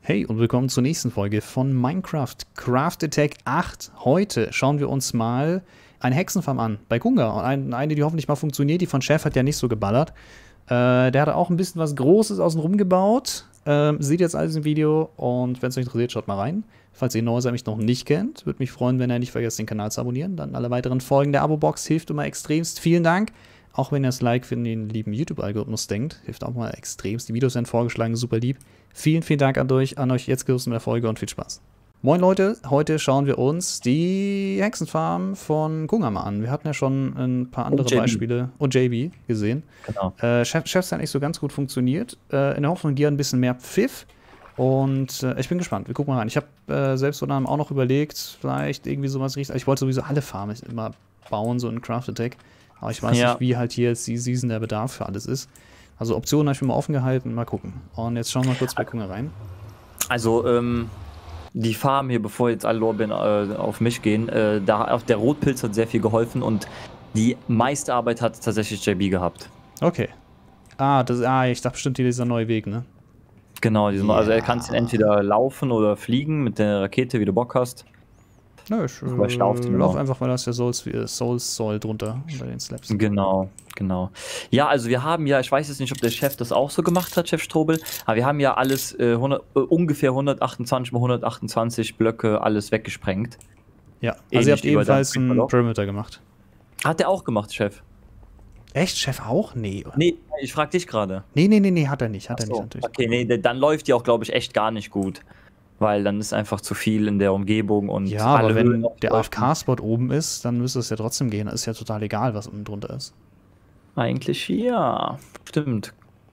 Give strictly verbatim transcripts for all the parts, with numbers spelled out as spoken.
Hey und willkommen zur nächsten Folge von Minecraft Craft Attack acht. Heute schauen wir uns mal eine Hexenfarm an bei Kunga. Eine, eine, die hoffentlich mal funktioniert. Die von Chef hat ja nicht so geballert. Äh, der hat auch ein bisschen was Großes außen rum gebaut. Ähm, seht jetzt alles im Video und wenn es euch interessiert, schaut mal rein. Falls ihr Neuser mich noch nicht kennt, würde mich freuen, wenn ihr nicht vergesst, den Kanal zu abonnieren. Dann alle weiteren Folgen der Abo-Box hilft immer extremst. Vielen Dank. Auch wenn ihr das Like für den lieben YouTube-Algorithmus denkt, hilft auch mal extremst. Die Videos werden vorgeschlagen, super lieb. Vielen, vielen Dank an euch, an euch jetzt gewusst mit der Folge und viel Spaß. Moin Leute, heute schauen wir uns die Hexenfarm von Kunga mal an. Wir hatten ja schon ein paar andere und Beispiele und J B gesehen. Genau. Äh, Chef, Chefs hat nicht so ganz gut funktioniert. Äh, in der Hoffnung, die hat ein bisschen mehr Pfiff. Und äh, ich bin gespannt. Wir gucken mal rein. Ich habe äh, selbst so auch noch überlegt, vielleicht irgendwie sowas richtig. Ich wollte sowieso alle Farmen immer bauen, so in Craft Attack. Aber ich weiß ja nicht, wie halt hier jetzt die Season der Bedarf für alles ist. Also Optionen habe ich mir mal offen gehalten. Mal gucken. Und jetzt schauen wir mal kurz bei Kunga rein. Also, ähm, die Farm hier, bevor jetzt alle Lorbeeren äh, auf mich gehen, äh, da, auch der Rotpilz hat sehr viel geholfen und die meiste Arbeit hat tatsächlich J B gehabt. Okay. Ah, das, ah ich dachte bestimmt, hier dieser neue Weg, ne? Genau, diesen, ja. Also er kann entweder laufen oder fliegen mit der Rakete, wie du Bock hast. Nö, ich äh, lauf einfach, weil das ja Souls, Souls Soul drunter unter den Slaps. Genau, genau. Ja, also wir haben ja, ich weiß jetzt nicht, ob der Chef das auch so gemacht hat, Chef Strobel, aber wir haben ja alles äh, hundert, äh, ungefähr hundertachtundzwanzig mal hundertachtundzwanzig Blöcke alles weggesprengt. Ja, also Ähnlich ihr habt ebenfalls einen Perimeter gemacht. Hat der auch gemacht, Chef? Echt? Chef auch? Nee. Nee, ich frag dich gerade. Nee, nee, nee, nee, hat er nicht, hat Ach er so. nicht natürlich. Okay, nee, dann läuft die auch, glaube ich, echt gar nicht gut. Weil dann ist einfach zu viel in der Umgebung und ja, alle aber wenn der A F K-Spot oben ist, dann müsste es ja trotzdem gehen. Ist ja total egal, was unten drunter ist. Eigentlich ja, stimmt.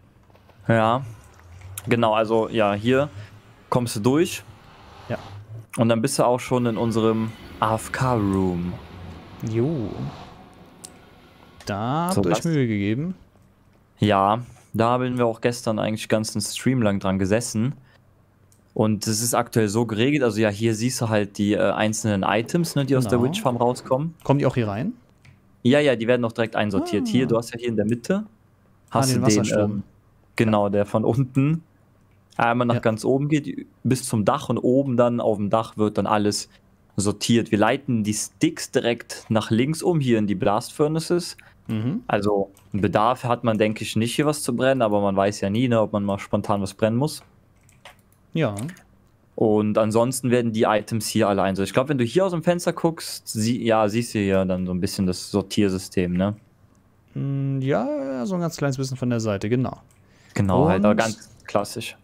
Ja, genau, also ja, hier kommst du durch. Ja. Und dann bist du auch schon in unserem A F K-Room. Jo. Da habt ihr So, euch Mühe gegeben. Ja, da haben wir auch gestern eigentlich den ganzen Stream lang dran gesessen. Und es ist aktuell so geregelt, also ja, hier siehst du halt die äh, einzelnen Items, ne, die genau. aus der Witch Farm rauskommen. Kommen die auch hier rein? Ja, ja, die werden auch direkt einsortiert. Ah. Hier, du hast ja hier in der Mitte, hast ah, den, du den ähm, genau, der von unten einmal nach ja. ganz oben geht, bis zum Dach und oben dann auf dem Dach wird dann alles sortiert. Wir leiten die Sticks direkt nach links um, hier in die Blast Furnaces. Mhm. Also einen Bedarf hat man, denke ich, nicht hier was zu brennen, aber man weiß ja nie, ne, ob man mal spontan was brennen muss. Ja. Und ansonsten werden die Items hier alle einsortiert. Ich glaube, wenn du hier aus dem Fenster guckst, sie, ja, siehst du ja dann so ein bisschen das Sortiersystem, ne? Ja, so ein ganz kleines bisschen von der Seite, genau. Genau, und halt, aber ganz klassisch.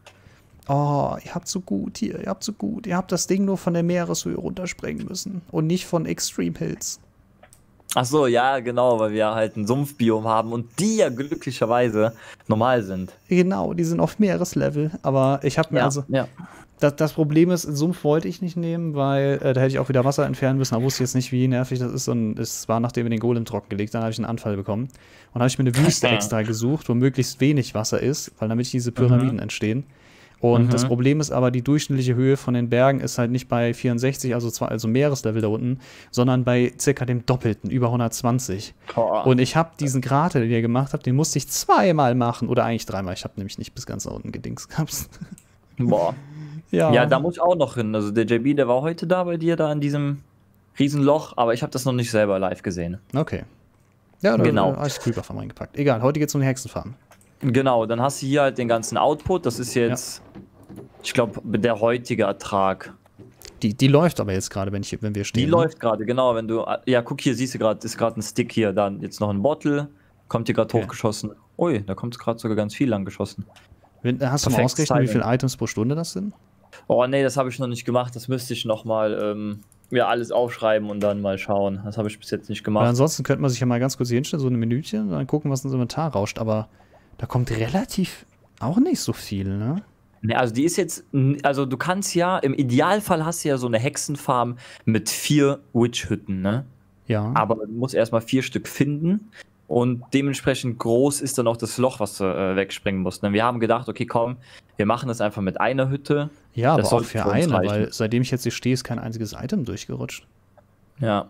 Oh, ihr habt so gut hier, ihr habt so gut. Ihr habt das Ding nur von der Meereshöhe runtersprengen müssen und nicht von Extreme Hills. Ach so, ja, genau, weil wir halt ein Sumpfbiom haben und die ja glücklicherweise normal sind. Genau, die sind auf Meereslevel, aber ich habe mir ja, also... Ja. Das, das Problem ist, Sumpf wollte ich nicht nehmen, weil äh, da hätte ich auch wieder Wasser entfernen müssen, da wusste ich jetzt nicht, wie nervig das ist und es war, nachdem wir den Golem trockengelegt haben, habe ich einen Anfall bekommen. Und habe ich mir eine Wüste extra gesucht, wo möglichst wenig Wasser ist, weil damit diese Pyramiden mhm. entstehen. Und mhm. das Problem ist aber, die durchschnittliche Höhe von den Bergen ist halt nicht bei vierundsechzig, also, zwar, also Meereslevel da unten, sondern bei circa dem Doppelten, über hundertzwanzig. Oh. Und ich habe diesen Krater, den ihr gemacht habt, den musste ich zweimal machen, oder eigentlich dreimal. Ich habe nämlich nicht bis ganz da unten gedings gehabt. Boah. Ja. ja, da muss ich auch noch hin. Also der J B, der war heute da bei dir, da in diesem Riesenloch, aber ich habe das noch nicht selber live gesehen. Okay. Ja, da genau. habe ich Creeper von reingepackt. Egal, heute geht's um die Hexenfarm. Genau, dann hast du hier halt den ganzen Output. Das ist jetzt, ja. ich glaube, der heutige Ertrag. Die, die läuft aber jetzt gerade, wenn, wenn wir stehen. Die ne? läuft gerade, genau. Wenn du, ja, guck hier, siehst du gerade, ist gerade ein Stick hier, dann jetzt noch ein Bottle, kommt hier gerade okay. hochgeschossen. Ui, da kommt es gerade sogar ganz viel lang geschossen. Wenn, hast du mal ausgerechnet, wie viele Items pro Stunde das sind? Oh nee, das habe ich noch nicht gemacht. Das müsste ich noch mal ähm, mir alles aufschreiben und dann mal schauen. Das habe ich bis jetzt nicht gemacht. Weil ansonsten könnte man sich ja mal ganz kurz hier hinstellen, so eine Minütchen, und dann gucken, was ins Inventar rauscht. Aber da kommt relativ auch nicht so viel, ne? Ne, also die ist jetzt, also du kannst ja, im Idealfall hast du ja so eine Hexenfarm mit vier Witch-Hütten, ne? Ja. Aber du musst erstmal vier Stück finden. Und dementsprechend groß ist dann auch das Loch, was du äh, wegspringen musst. Wir haben gedacht, okay, komm, wir machen das einfach mit einer Hütte. Ja, das aber auch für, für eine, reichen. Weil seitdem ich jetzt hier stehe, ist kein einziges Item durchgerutscht. Ja.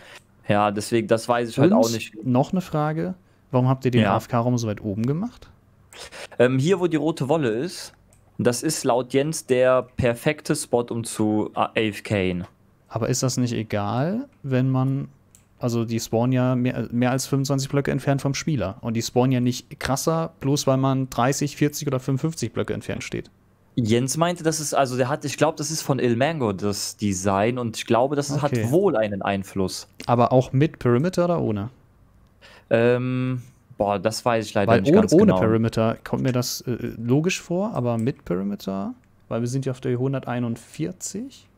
Ja, deswegen, das weiß ich Und halt auch nicht. Noch eine Frage, warum habt ihr den ja. A F K-Raum so weit oben gemacht? Ähm, hier, wo die rote Wolle ist, Das ist laut Jens der perfekte Spot, um zu A F K. Aber ist das nicht egal, wenn man, also die spawnen ja mehr, mehr als fünfundzwanzig Blöcke entfernt vom Spieler. Und die spawnen ja nicht krasser, bloß weil man dreißig, vierzig oder fünfundfünfzig Blöcke entfernt steht. Jens meinte, das ist, also der hat, ich glaube, das ist von Ilmango das Design und ich glaube, das Okay. hat wohl einen Einfluss. Aber auch mit Perimeter oder ohne? Ähm, boah, das weiß ich leider Weil nicht ohne, ganz ohne genau. Perimeter kommt mir das äh, logisch vor, aber mit Perimeter, weil wir sind ja auf der hunderteinundvierzig.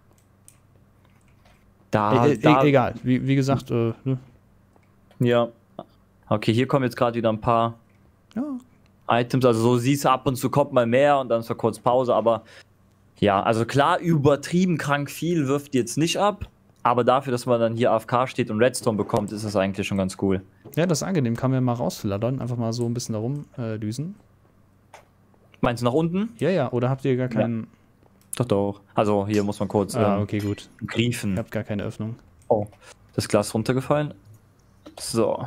Da, E e da, egal, wie, wie gesagt, äh, ne? ja. Okay, hier kommen jetzt gerade wieder ein paar Ja, Items, also so siehst du ab und zu kommt mal mehr und dann ist so kurz Pause, aber ja, also klar, übertrieben krank viel wirft die jetzt nicht ab, aber dafür, dass man dann hier A F K steht und Redstone bekommt, ist das eigentlich schon ganz cool. ja, das ist angenehm, kann man mal rausflattern, einfach mal so ein bisschen da rum äh, düsen. Meinst du nach unten? Ja, ja, oder habt ihr gar keinen... Doch, doch. Also hier muss man kurz Ah, ähm, okay, gut. griefen. Ihr habt gar keine Öffnung. Oh, das Glas runtergefallen. So.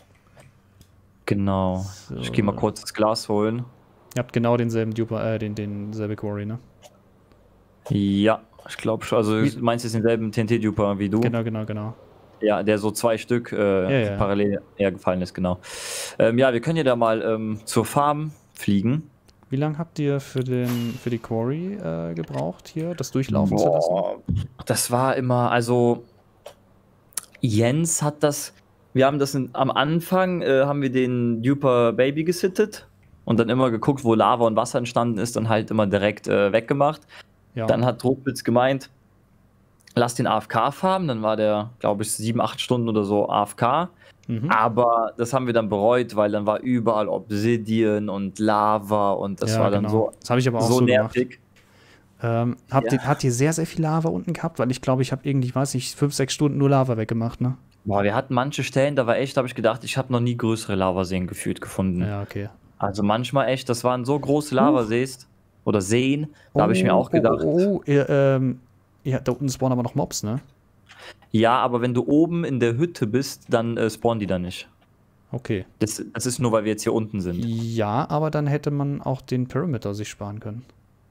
Genau. So. Ich gehe mal kurz das Glas holen. Ihr habt genau denselben Duper, äh, den, denselbe Quarry, ne? Ja, ich glaube schon. Also Wie- du meinst jetzt denselben T N T-Duper wie du? Genau, genau, genau. Ja, der so zwei Stück äh, Ja, ja. parallel hergefallen ist, genau. Ähm, ja, wir können ja da mal ähm, zur Farm fliegen. Wie lange habt ihr für, den, für die Quarry äh, gebraucht, hier das durchlaufen zu lassen? Boah, das war immer, also Jens hat das, wir haben das in, am Anfang, äh, haben wir den Duper Baby gesittet und dann immer geguckt, wo Lava und Wasser entstanden ist, dann halt immer direkt äh, weggemacht. Ja. Dann hat Druckblitz gemeint, lass den A F K farmen, dann war der, glaube ich, sieben, acht Stunden oder so A F K. Mhm. Aber das haben wir dann bereut, weil dann war überall Obsidian und Lava und das Ja, war dann genau. so, Das habe ich aber auch so, so gemacht. nervig. Ähm, habt, Ja. ihr, habt ihr sehr, sehr viel Lava unten gehabt? Weil ich glaube, ich habe irgendwie, weiß nicht, fünf, sechs Stunden nur Lava weggemacht, ne? Boah, wir hatten manche Stellen, da war echt, habe ich gedacht, ich habe noch nie größere Lavaseen gefühlt gefunden. Ja, okay. Also manchmal echt, das waren so große Lavasees oder Seen, da habe ich mir auch gedacht, Oh, oh, oh, ihr, ähm, ja, da unten spawnen aber noch Mobs, ne? ja, aber wenn du oben in der Hütte bist, dann äh, spawnen die da nicht. Okay. Das, das ist nur, weil wir jetzt hier unten sind. Ja, aber dann hätte man auch den Perimeter sich sparen können.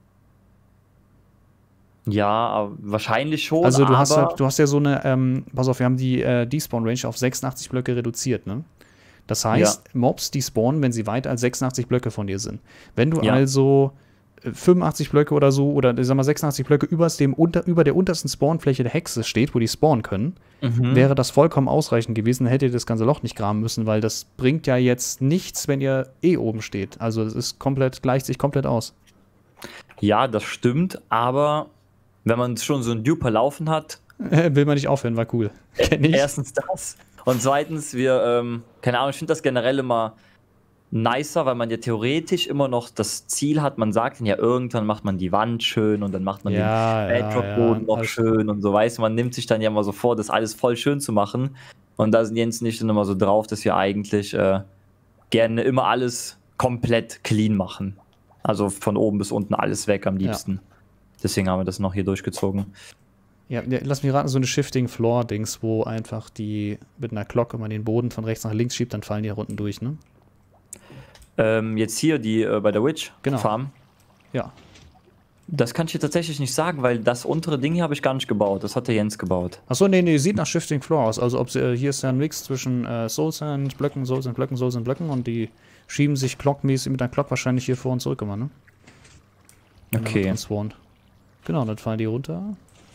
Ja, aber wahrscheinlich schon, Also du aber hast, halt, du hast ja so eine, ähm, pass auf, wir haben die äh, Despawn-Range auf sechsundachtzig Blöcke reduziert, ne? Das heißt, Mobs, die spawnen, wenn sie weiter als sechsundachtzig Blöcke von dir sind. Wenn du Ja. also äh, fünfundachtzig Blöcke oder so, oder ich sag mal sechsundachtzig Blöcke über, dem unter, über der untersten Spawnfläche der Hexe steht, wo die spawnen können, Mhm. wäre das vollkommen ausreichend gewesen, dann hättet ihr das ganze Loch nicht graben müssen, weil das bringt ja jetzt nichts, wenn ihr eh oben steht. Also es ist komplett, gleicht sich komplett aus. Ja, das stimmt, aber wenn man schon so einen Duper laufen hat, Will man nicht aufhören, war cool. Kenn ich. erstens das und zweitens, wir, ähm, keine Ahnung, ich finde das generell immer nicer, weil man ja theoretisch immer noch das Ziel hat, man sagt dann ja, irgendwann macht man die Wand schön und dann macht man Ja, den ja, Bedrock-Boden ja, noch alles- schön und so, weißt du, man nimmt sich dann ja immer so vor, das alles voll schön zu machen und da sind Jens nicht dann immer so drauf, dass wir eigentlich äh, gerne immer alles komplett clean machen. Also von oben bis unten alles weg am liebsten. Deswegen haben wir das noch hier durchgezogen. Ja, ja, lass mich raten, so eine Shifting Floor-Dings, wo einfach die mit einer Glocke man den Boden von rechts nach links schiebt, dann fallen die unten durch, ne? Ähm, jetzt hier die äh, bei der Witch Genau. Farm. Ja. Das kann ich dir tatsächlich nicht sagen, weil das untere Ding hier habe ich gar nicht gebaut. Das hat der Jens gebaut. Achso, nee, nee, sieht nach Shifting Floor aus. Also ob sie, äh, hier ist ja ein Mix zwischen äh, Soul Sand, Blöcken, Soul Sand, Blöcken, Soul Sand, Blöcken und die schieben sich clockmäßig mit einer Clock wahrscheinlich hier vor und zurück immer, ne? Genau, Okay. und spawnen. Genau, dann fallen die runter.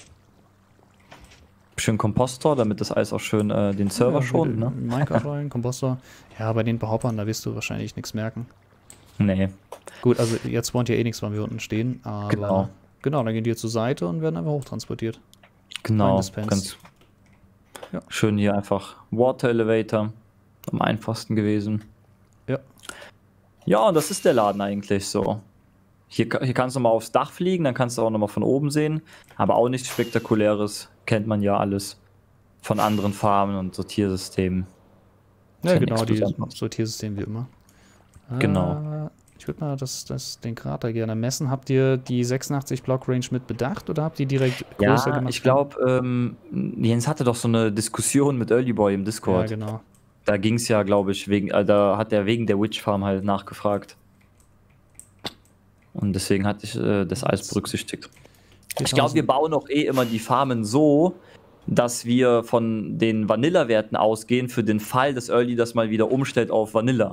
Schön Kompostor, damit das alles auch schön äh, den Server Ja, schont, mit- ne? Minecraft rein, Kompostor. Ja, bei den Behauptern, da wirst du wahrscheinlich nichts merken. Nee. Gut, also jetzt spawnt ja eh nichts, weil wir unten stehen. Aber Genau. Genau, dann gehen die hier zur Seite und werden einfach hochtransportiert. Genau. Rein Dispense. Ganz Ja. schön hier einfach Water Elevator. Am einfachsten gewesen. Ja. Ja, und das ist der Laden eigentlich so. Hier, ka- hier kannst du mal aufs Dach fliegen, dann kannst du auch nochmal von oben sehen. Aber auch nichts Spektakuläres. Kennt man ja alles von anderen Farmen und Sortiersystemen. Ja, ja genau, nichts die Besonderes. Sortiersystem wie immer. Genau. Äh, ich würde mal das, das, den Krater gerne messen. Habt ihr die sechsundachtzig Block Range mit bedacht oder habt ihr direkt größer Ja, gemacht? ich glaube, ähm, Jens hatte doch so eine Diskussion mit Early Boy im Ja, Discord. genau. Da ging es ja, glaube ich, wegen, äh, da hat er wegen der Witch Farm halt nachgefragt. Und deswegen hatte ich äh, das alles berücksichtigt. Ich glaube, wir bauen auch eh immer die Farmen so, dass wir von den Vanilla-Werten ausgehen, für den Fall, dass Early das mal wieder umstellt auf Vanilla.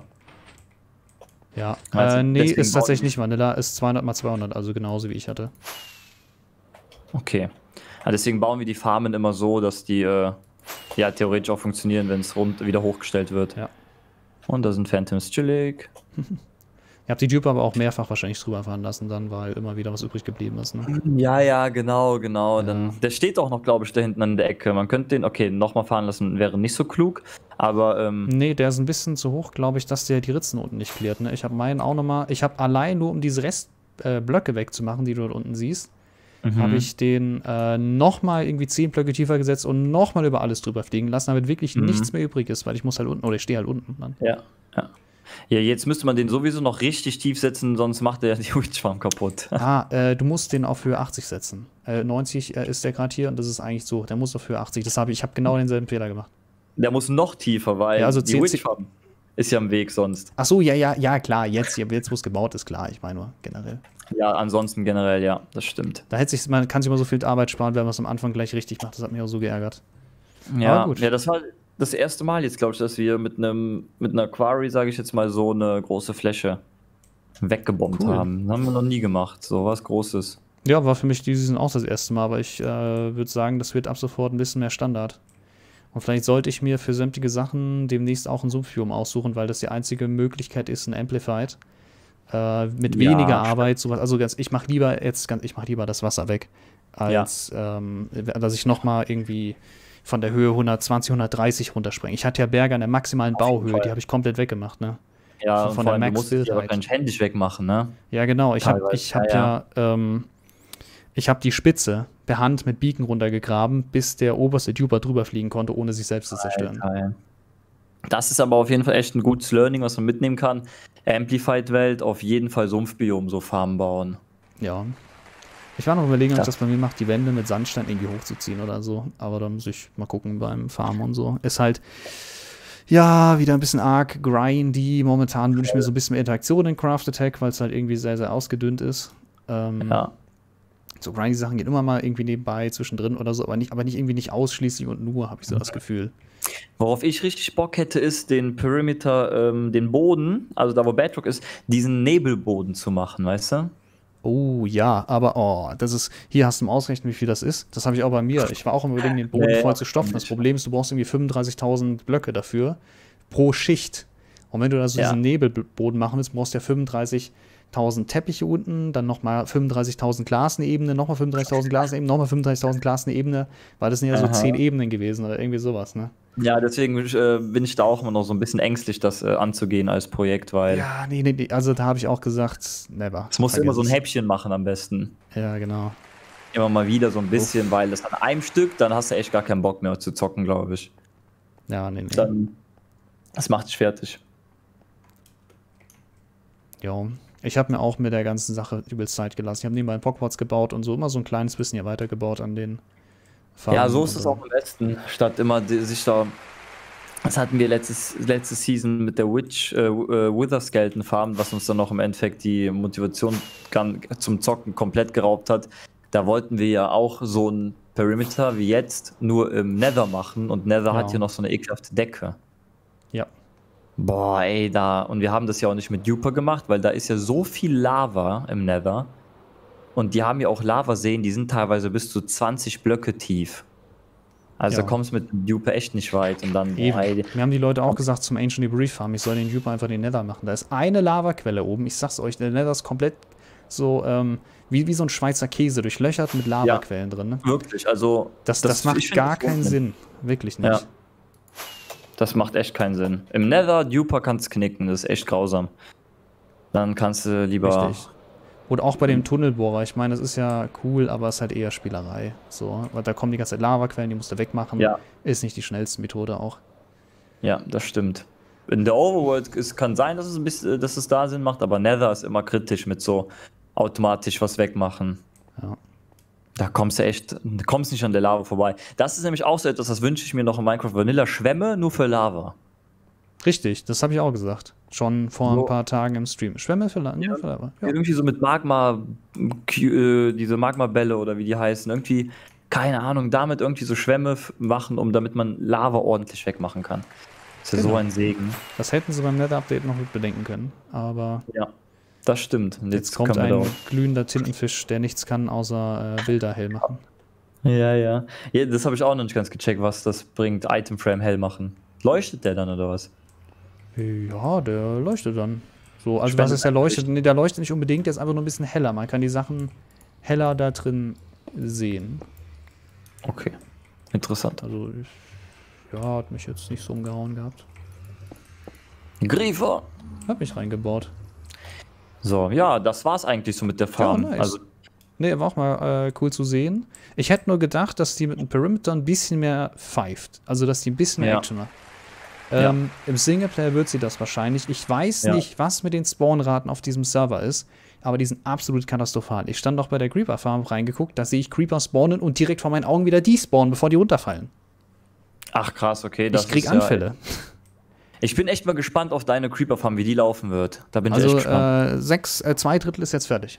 Ja, äh, nee, ist tatsächlich nicht Vanilla, ist zweihundert mal zweihundert, also genauso wie ich hatte. Okay. Ja, deswegen bauen wir die Farmen immer so, dass die äh, ja theoretisch auch funktionieren, wenn es rund wieder hochgestellt wird. Ja. Und da sind Phantoms chillig. Ihr habt die Dupe aber auch mehrfach wahrscheinlich drüber fahren lassen, dann, weil immer wieder was übrig geblieben ist, ne? Ja, ja, genau, genau. Ja. Dann, der steht auch noch, glaube ich, da hinten an der Ecke. Man könnte den, okay, nochmal fahren lassen, wäre nicht so klug, aber... Ähm, nee, der ist ein bisschen zu hoch, glaube ich, dass der die Ritzen unten nicht klärt, ne? Ich habe meinen auch nochmal, ich habe allein nur, um diese Restblöcke äh, wegzumachen, die du dort unten siehst, mhm. habe ich den äh, nochmal irgendwie zehn Blöcke tiefer gesetzt und nochmal über alles drüber fliegen lassen, damit wirklich mhm. nichts mehr übrig ist, weil ich muss halt unten, oder ich stehe halt unten dann. Ja, ja. Ja, jetzt müsste man den sowieso noch richtig tief setzen, sonst macht er die Witch-Farm kaputt. Ah, äh, du musst den auf Höhe achtzig setzen. Äh, neunzig äh, ist der gerade hier und das ist eigentlich so. Der muss auf Höhe achtzig. Das habe ich, ich habe genau denselben Fehler gemacht. Der muss noch tiefer, weil ja, also die Witch-Farm ist ja im Weg sonst. Ach so, ja, ja, ja, klar. Jetzt, jetzt wo es gebaut ist, klar. Ich meine nur generell. Ja, ansonsten generell, ja, das stimmt. Da hätte sich, man kann sich immer so viel Arbeit sparen, wenn man es am Anfang gleich richtig macht. Das hat mich auch so geärgert. Ja, Aber gut. Ja, das war das erste Mal jetzt, glaube ich, dass wir mit einem mit einer Quarry, sage ich jetzt mal, so eine große Fläche weggebombt cool. haben. Das haben wir noch nie gemacht, so was Großes. Ja, war für mich die Season auch das erste Mal, aber ich äh, würde sagen, das wird ab sofort ein bisschen mehr Standard. Und vielleicht sollte ich mir für sämtliche Sachen demnächst auch ein Sumpfbiom aussuchen, weil das die einzige Möglichkeit ist, ein Amplified. Äh, mit ja, weniger Arbeit, sowas. Also ganz, ich mache lieber jetzt ganz, ich mache lieber das Wasser weg, als ja. ähm, dass ich nochmal irgendwie von der Höhe hundertzwanzig, hundertdreißig runterspringen. Ich hatte ja Berge an der maximalen Bauhöhe, die habe ich komplett weggemacht, ne? Ja, von, von der Max du musst die aber ganz händisch wegmachen, ne? Ja, genau. Ich habe ich hab ja, ja ähm, ich habe die Spitze per Hand mit Beacon runtergegraben, bis der oberste Duper drüber fliegen konnte, ohne sich selbst zu zerstören. Alter. Das ist aber auf jeden Fall echt ein gutes Learning, was man mitnehmen kann. Amplified-Welt, auf jeden Fall Sumpfbiom, so Farmen bauen. Ja. Ich war noch überlegen, ob ich das bei mir mache, die Wände mit Sandstein irgendwie hochzuziehen oder so. Aber da muss ich mal gucken beim Farmen und so. Ist halt, ja, wieder ein bisschen arg grindy. Momentan wünsche ich mir so ein bisschen mehr Interaktion in Craft Attack, weil es halt irgendwie sehr, sehr ausgedünnt ist. Ähm, ja. So grindy Sachen gehen immer mal irgendwie nebenbei, zwischendrin oder so, aber nicht, aber nicht irgendwie nicht ausschließlich und nur, habe ich so das Gefühl. Worauf ich richtig Bock hätte, ist den Perimeter, ähm, den Boden, also da wo Bedrock ist, diesen Nebelboden zu machen, weißt du? Oh ja, aber oh, das ist, hier hast du mal ausrechnen, wie viel das ist. Das habe ich auch bei mir. Ich war auch im Überlegen, den Boden ja, voll zu stopfen. Das Problem ist, du brauchst irgendwie fünfunddreißigtausend Blöcke dafür pro Schicht. Und wenn du da so ja. diesen Nebelboden machen willst, brauchst du ja fünfunddreißigtausend Teppiche unten, dann nochmal fünfunddreißigtausend Glas eine Ebene, nochmal fünfunddreißigtausend Glas eine Ebene, nochmal fünfunddreißigtausend Glas eine Ebene, weil das sind ja Aha. so zehn Ebenen gewesen oder irgendwie sowas, ne? Ja, deswegen äh, bin ich da auch immer noch so ein bisschen ängstlich, das äh, anzugehen als Projekt, weil... Ja, nee, nee, also da habe ich auch gesagt, never. Es musst du immer so ein Häppchen machen am besten. Ja, genau. Immer mal wieder so ein bisschen, Uff. weil das an einem Stück, dann hast du echt gar keinen Bock mehr zu zocken, glaube ich. Ja, nee, nee. Dann, das macht dich fertig. Ja, ich habe mir auch mit der ganzen Sache übelst Zeit gelassen. Ich habe nebenbei einen Pogwarts gebaut und so immer so ein kleines bisschen hier weitergebaut an den Farben. Ja, so ist es auch am besten, statt immer die, sich da... Das hatten wir letztes, letzte Season mit der Witch, äh, Wither Skeleton Farm, was uns dann noch im Endeffekt die Motivation zum Zocken komplett geraubt hat. Da wollten wir ja auch so ein Perimeter wie jetzt nur im Nether machen und Nether ja. hat hier noch so eine ekelhafte Decke. Ja. Boah, ey, da... Und wir haben das ja auch nicht mit Duper gemacht, weil da ist ja so viel Lava im Nether. Und die haben ja auch Lavaseen, die sind teilweise bis zu zwanzig Blöcke tief. Also ja. da kommst du mit dem Duper echt nicht weit. Und dann, boah, ey, mir haben die Leute auch gesagt zum Ancient Debris Farm, ich soll den Duper einfach den Nether machen. Da ist eine Lavaquelle oben, ich sag's euch, der Nether ist komplett so ähm, wie, wie so ein Schweizer Käse, durchlöchert mit Lavaquellen ja, drin. Ne? Wirklich, also... Das, das, das macht gar keinen Sinn. Wirklich nicht. Ja. Das macht echt keinen Sinn. Im Nether, Duper kannst knicken, das ist echt grausam. Dann kannst du lieber... Richtig. Und auch bei dem Tunnelbohrer, ich meine, das ist ja cool, aber es ist halt eher Spielerei. So, weil da kommen die ganze Zeit Lavaquellen, die musst du wegmachen. Ja. Ist nicht die schnellste Methode auch. Ja, das stimmt. In der Overworld es kann sein, dass es ein bisschen, dass es da Sinn macht, aber Nether ist immer kritisch mit so automatisch was wegmachen. Ja. Da kommst du echt, du kommst nicht an der Lava vorbei. Das ist nämlich auch so etwas, das wünsche ich mir noch in Minecraft Vanilla. Schwämme nur für Lava. Richtig, das habe ich auch gesagt. Schon vor so. ein paar Tagen im Stream. Schwämme vielleicht, ja. vielleicht ja. Irgendwie so mit Magma, äh, diese Magma-Bälle oder wie die heißen, irgendwie, keine Ahnung, damit irgendwie so Schwämme machen, um damit man Lava ordentlich wegmachen kann. Das ist ja genau. so ein Segen. Das hätten sie beim Nether-Update noch mit bedenken können, aber... Ja, das stimmt. Und jetzt, jetzt kommt ein glühender Tintenfisch, der nichts kann, außer äh, Bilder hell machen. Ja, ja. ja das habe ich auch noch nicht ganz gecheckt, was das bringt, Itemframe hell machen. Leuchtet der dann oder was? Ja, der leuchtet dann. So, also was ist der leuchtet? Nee, der leuchtet nicht unbedingt, der ist einfach nur ein bisschen heller. Man kann die Sachen heller da drin sehen. Okay. Interessant. Also, ich, ja, hat mich jetzt nicht so umgehauen gehabt. Griefer! Hab mich reingebaut. So, ja, das war's eigentlich so mit der Farm. Ja, nice. Also, nee, war auch mal äh, cool zu sehen. Ich hätte nur gedacht, dass die mit dem Perimeter ein bisschen mehr pfeift. Also, dass die ein bisschen mehr ja. Action macht. Ähm, ja. Im Singleplayer wird sie das wahrscheinlich. Ich weiß ja. nicht, was mit den Spawnraten auf diesem Server ist, aber die sind absolut katastrophal. Ich stand auch bei der Creeper Farm reingeguckt, da sehe ich Creeper spawnen und direkt vor meinen Augen wieder despawnen, bevor die runterfallen. Ach krass, okay. Das ich krieg ist Anfälle. Ja, ich bin echt mal gespannt auf deine Creeper Farm, wie die laufen wird. Da bin ich also, echt gespannt. Äh, sechs, äh, zwei Drittel ist jetzt fertig.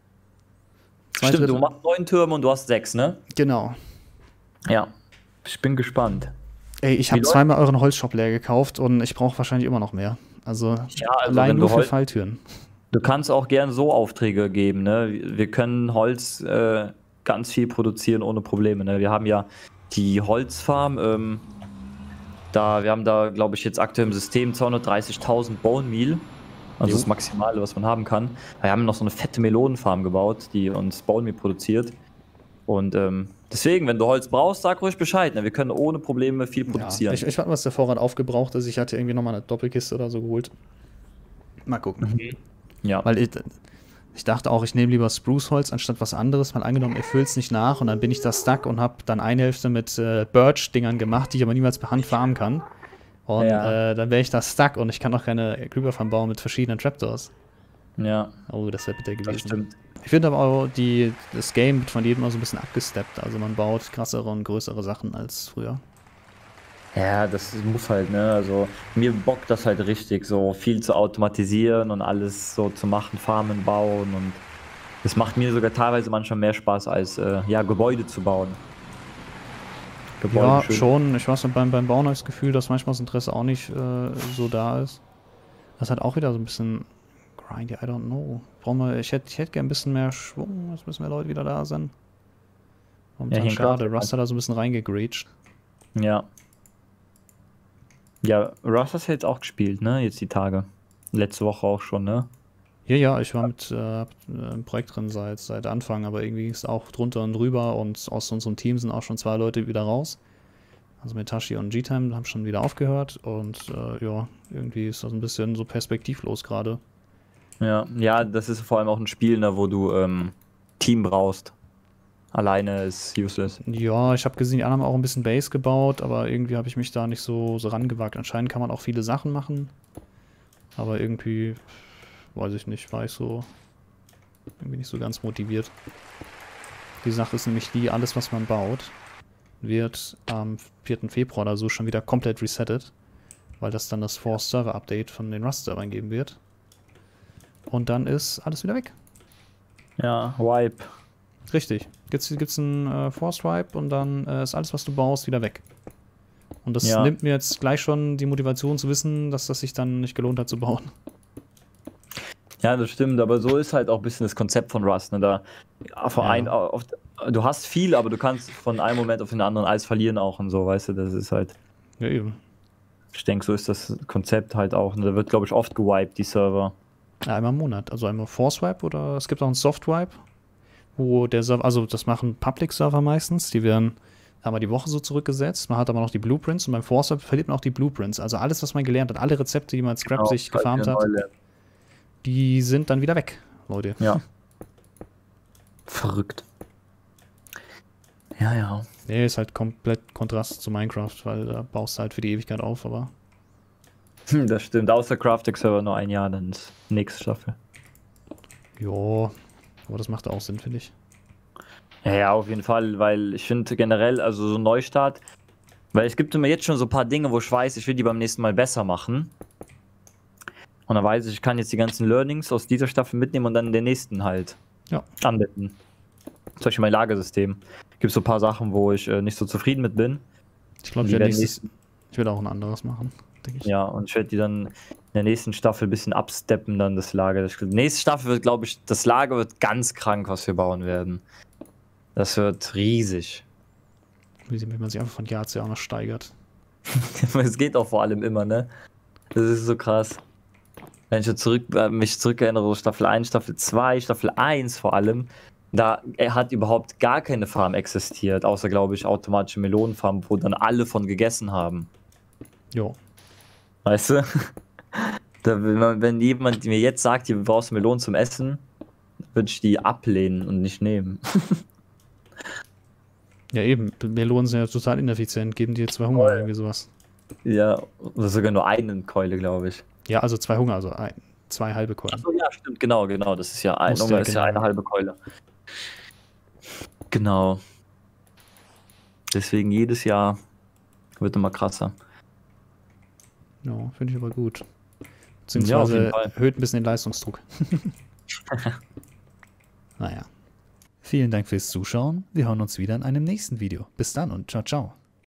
Zwei Stimmt, Drittel. Du machst neun Türme und du hast sechs, ne? Genau. Ja, ich bin gespannt. Ey, ich habe zweimal euren Holzshop leer gekauft und ich brauche wahrscheinlich immer noch mehr. Also, ja, also allein nur für Holz Falltüren. Du kannst auch gern so Aufträge geben, ne? Wir können Holz äh, ganz viel produzieren ohne Probleme, ne? Wir haben ja die Holzfarm, ähm, da, wir haben da, glaube ich, jetzt aktuell im System zweihundertdreißigtausend Bone Meal. Also jo. Das Maximale, was man haben kann. Wir haben noch so eine fette Melonenfarm gebaut, die uns Bone Meal produziert. Und ähm, deswegen, wenn du Holz brauchst, sag ruhig Bescheid. Ne? Wir können ohne Probleme viel produzieren. Ja, ich, ich warte, was der Vorrat aufgebraucht ist. Ich hatte irgendwie nochmal eine Doppelkiste oder so geholt. Mal gucken. Mhm. Ja. Weil ich, ich dachte auch, ich nehme lieber Spruce-Holz anstatt was anderes. Mal angenommen, ihr füllt es nicht nach und dann bin ich da stuck und habe dann eine Hälfte mit äh, Birch-Dingern gemacht, die ich aber niemals per Hand farmen kann. Und ja. äh, dann wäre ich da stuck und ich kann auch keine Creeper-Farm bauen mit verschiedenen Trapdoors. Ja. Oh, das wäre bitter gewesen. Das stimmt. Ich finde aber auch, die, das Game wird von jedem mal so ein bisschen abgesteppt. Also man baut krassere und größere Sachen als früher. Ja, das muss halt, ne? Also mir bockt das halt richtig, so viel zu automatisieren und alles so zu machen, Farmen bauen. Und das macht mir sogar teilweise manchmal mehr Spaß, als äh, ja, Gebäude zu bauen. Gebäude ja, schön. Schon. Ich weiß, beim, beim Bauen habe ich das Gefühl, dass manchmal das Interesse auch nicht äh, so da ist. Das hat auch wieder so ein bisschen grindy, I don't know. Brauchen wir, ich hätte ich hätt gerne ein bisschen mehr Schwung, dass ein bisschen mehr Leute wieder da sind. Momentan ja, schade, Rust hat da so ein bisschen reingegreetscht. Ja. Ja, Rust hast du jetzt auch gespielt, ne? Jetzt die Tage. Letzte Woche auch schon, ne? Ja, ja, ich war mit äh, im Projekt drin seit, seit Anfang, aber irgendwie ging es auch drunter und drüber und aus unserem Team sind auch schon zwei Leute wieder raus. Also Metashi und G-Time haben schon wieder aufgehört und äh, ja, irgendwie ist das ein bisschen so perspektivlos gerade. Ja, ja, das ist vor allem auch ein Spiel, ne, wo du ähm, Team brauchst. Alleine ist useless. Ja, ich habe gesehen, die anderen haben auch ein bisschen Base gebaut, aber irgendwie habe ich mich da nicht so, so rangewagt. Anscheinend kann man auch viele Sachen machen, aber irgendwie, weiß ich nicht, war ich so irgendwie nicht so ganz motiviert. Die Sache ist nämlich die, alles was man baut, wird am vierten Februar oder so schon wieder komplett resettet, weil das dann das Force Server Update von den Rust-Servern geben wird. Und dann ist alles wieder weg. Ja, Wipe. Richtig. Gibt's, gibt's einen äh, Force Wipe und dann äh, ist alles, was du baust, wieder weg. Und das ja. nimmt mir jetzt gleich schon die Motivation zu wissen, dass das sich dann nicht gelohnt hat zu bauen. Ja, das stimmt, aber so ist halt auch ein bisschen das Konzept von Rust. Ne? Da, vor ja. ein, auf, du hast viel, aber du kannst von einem Moment auf den anderen alles verlieren auch und so, weißt du, das ist halt... Ja, eben. Ich denke, so ist das Konzept halt auch. Ne? Da wird, glaube ich, oft gewiped, die Server. Ja, einmal im Monat. Also einmal Force Wipe oder es gibt auch einen Soft Wipe, wo der Server, also das machen Public Server meistens, die werden einmal die Woche so zurückgesetzt. Man hat aber noch die Blueprints und beim Force Wipe verliert man auch die Blueprints. Also alles, was man gelernt hat, alle Rezepte, die man als Scrap genau, sich gefarmt hat, die sind dann wieder weg, Leute. Ja. Verrückt. Ja, ja. Nee, ist halt komplett Kontrast zu Minecraft, weil da baust du halt für die Ewigkeit auf, aber... Das stimmt, außer Crafting-Server nur ein Jahr, dann ist nächste Staffel. Jo, aber das macht auch Sinn, finde ich. Ja, ja, auf jeden Fall, weil ich finde generell, also so ein Neustart, weil es gibt immer jetzt schon so ein paar Dinge, wo ich weiß, ich will die beim nächsten Mal besser machen. Und dann weiß ich, ich kann jetzt die ganzen Learnings aus dieser Staffel mitnehmen und dann in der nächsten halt ja. anwenden. Zum Beispiel mein Lagersystem. Gibt so ein paar Sachen, wo ich äh, nicht so zufrieden mit bin. Ich glaube, ich werde nächsten... ich werd auch ein anderes machen, denke ich. Ja, und ich werde die dann in der nächsten Staffel ein bisschen absteppen, dann das Lager. Die nächste Staffel wird, glaube ich, das Lager wird ganz krank, was wir bauen werden. Das wird riesig. Wie man sich einfach von Jahr zu Jahr noch steigert. Es geht auch vor allem immer, ne? Das ist so krass. Wenn ich zurück, äh, mich zurückerinnere, Staffel eins, Staffel zwei, Staffel eins vor allem, da hat überhaupt gar keine Farm existiert, außer, glaube ich, automatische Melonenfarm, wo dann alle von gegessen haben. Jo. Weißt du? Da, wenn, wenn jemand mir jetzt sagt, du brauchst Melonen zum Essen, würde ich die ablehnen und nicht nehmen. Ja, eben. Melonen sind ja total ineffizient, geben dir zwei Hunger oder irgendwie sowas. Ja, oder sogar nur einen Keule, glaube ich. Ja, also zwei Hunger, also ein, zwei halbe Keulen. Achso, ja, stimmt, genau, genau. Das ist ja, ein, Hunger ist ja eine halbe Keule. Genau. Deswegen jedes Jahr wird immer krasser. Ja, finde ich aber gut. Beziehungsweise ja, erhöht ein bisschen den Leistungsdruck. Naja. Vielen Dank fürs Zuschauen. Wir hören uns wieder in einem nächsten Video. Bis dann und ciao, ciao.